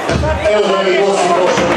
Evo da i gosti došli.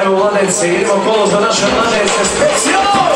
u mladence, idemo kolo za naše mladence, specijalno!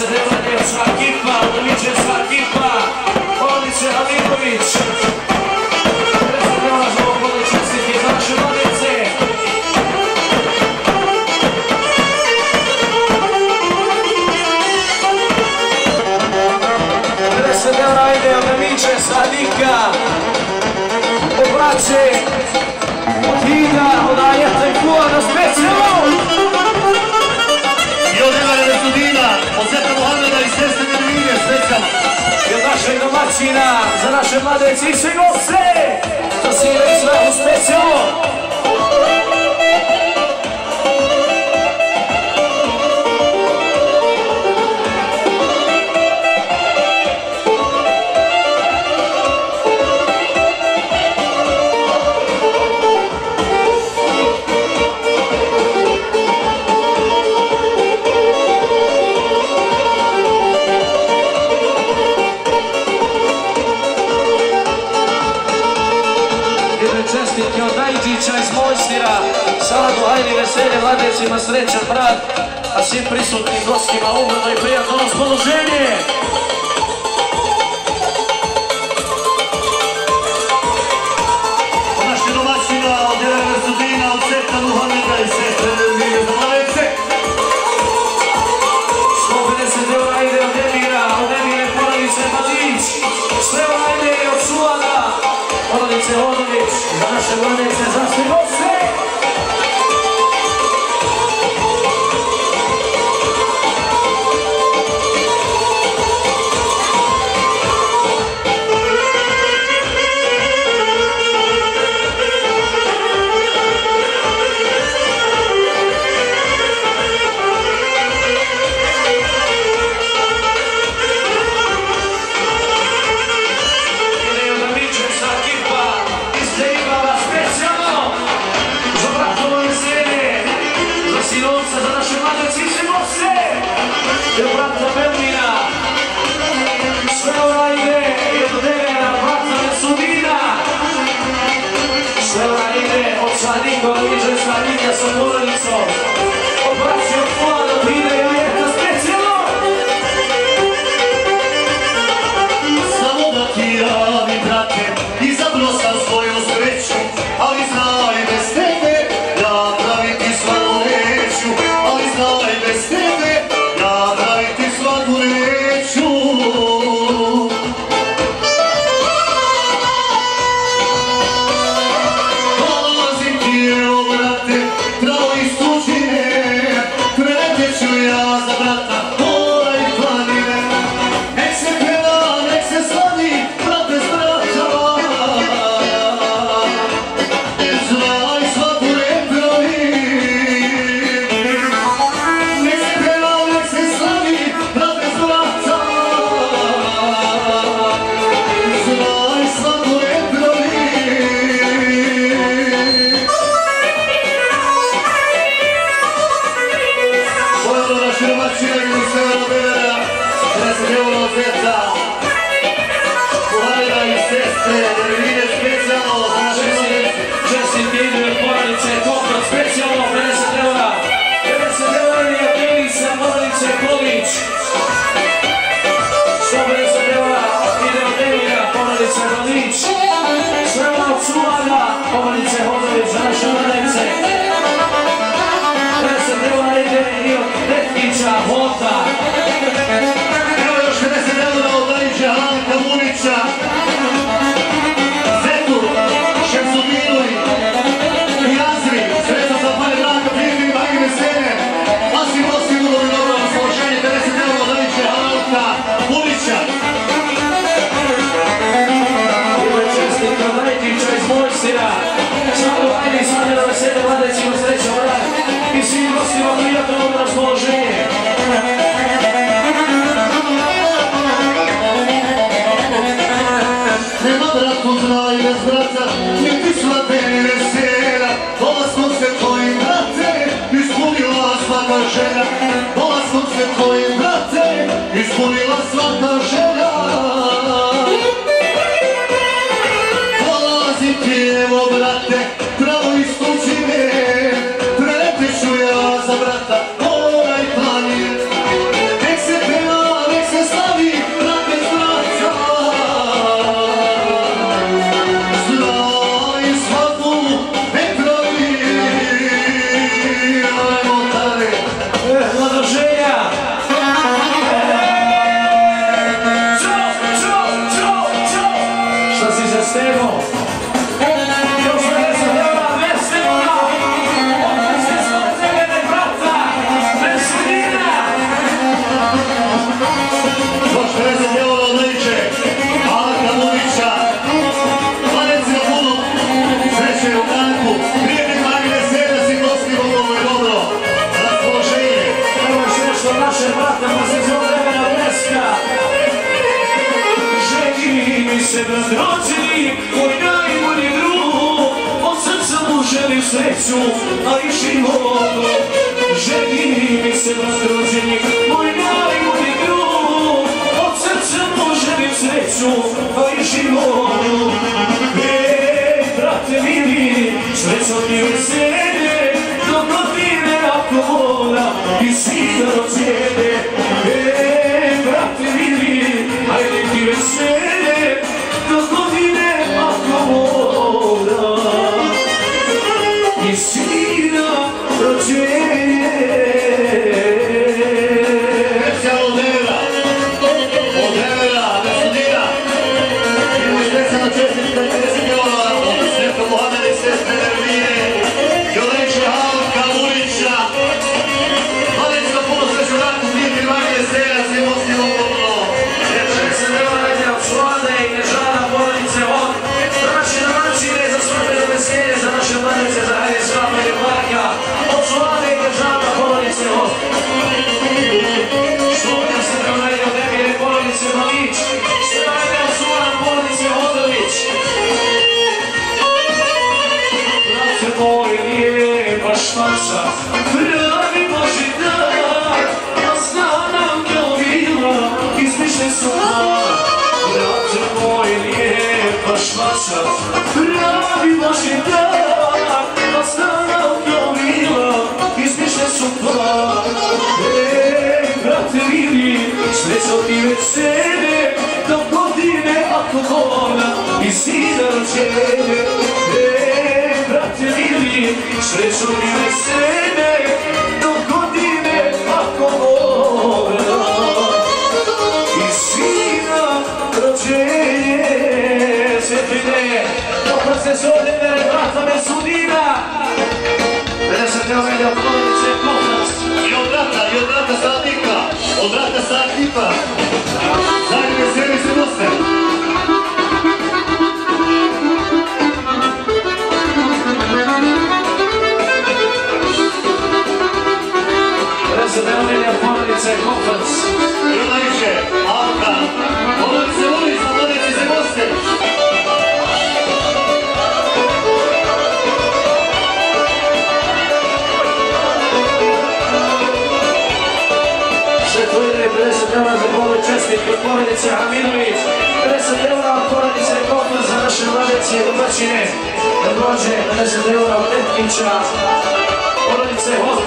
eura djevska ekipa, udovičevska ekipa, Olnice Halimović. 50 eura za ovo čestitke za naše mladice. 50 eura ide od Miće Sadika, od braće, od Hida, od Ajeta i Kula na specijalno. I od Ivana Vesudina, od Zeta Mohameda i sestre Nervine, specijalno. I od našeg domaćina, za naše mladeci i svi goste, za sire i sve u specijalno. Čestitke od Najđića iz Mojstira, Saladu, hajni, veselje, mladecima, srećan brat, a svim prisutnim gostima ugodno i prijatno raspoloženje. Od naših domaćina, od Ivana Vesudina, od Zeta Mohameda i sestre Nervine za mladece. 150 eura ide od Emira, od Emire porodice Madić, 100 eura ide i od Sulana, porodice Hodović, za naše mladece, za svi goste. Ispunila svaka želja. Dolazim ti evo brate, pravo iskućine, preletit ću ja za brata, onaj planir. Nek se peva stego. Još se djela veselina, ovdje se slaze mene brata, veselina. Još 50 djela od Liče, Alka Munića, Vanec na puno, sreće u tanku, prijatelj Magine Sede, Siglovski Bogovo je dobro, raspoloženje. Evo još nešto naše brate, pa se zove vremena bleska. Želi mi se brat rođeni, moj najbolji drug, od srca mu želim sreću, a i životu. Želi mi se brat rođeni, moj najbolji drug, od srca mu želim sreću, a i životu. Brate mili, srećo ti veselje, do godine ako voda i sina rođene. Brate mili, ajde ti veselje, do godine ako voda i sina rođene. Veća od Evra, Vesudina, imamo izvesano čestitka 50 djela od Sveta Muhameda i sestre Nervije, Joliče, Alka Munića, Vanec na puno sreću raku, prijatelj Magine Sede, Siglovski Bogovo. Se nema radi od Slade i Nežana porodice od naše domaćine za svadbeno veselje, za naše mladice, za hajde svadbe i Marka, od Slade i Nežana porodice od. Slovnja se nema radi od Emire porodice Malić, se radi od Suvan porodice Hodović. Brate moj lijepa španca, pravi Boži dar, ja znam nam kao vila, izmišljen su plan. Brate moj lijepa španca, pravi Boži dar, ja znam nam kao vila, izmišljen su plan. Brate mili, srećo ti vesele, do godine ako voda i sina rođene. Brate mili, srećo ti vesele, do godine ako voda i sina rođene. Sjetine, opet se zove mene brata Vesudina, 50 djela mene od porodice Kovac. I od brata Sadnika, od brata Sadnika, Magine Sede, Siglovski. Prezidentinja porodice Kovac. Joliče, Alka, porodice Munića, Vanec i Siglovski. Šetvojne 50 djela za Bogu čestitke porodice Haminović, 50 djela od porodice Kovac za naše mladice i domaćine, Rođe, 50 djela od Etnića, porodice Hot.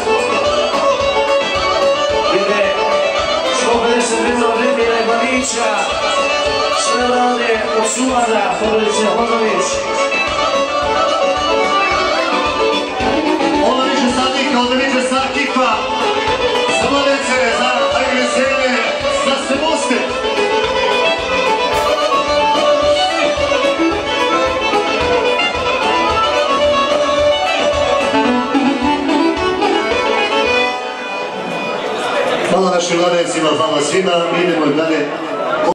Ide 150 djela od Emira i Malića, sve rade od Suvana, porodice Hodović. Ono više Sadnika, ovdje više Sakipa, za Mladence, za Magine Sede, za Siglovski. Hvala našim mladencima, hvala svima, mi idemo dalje.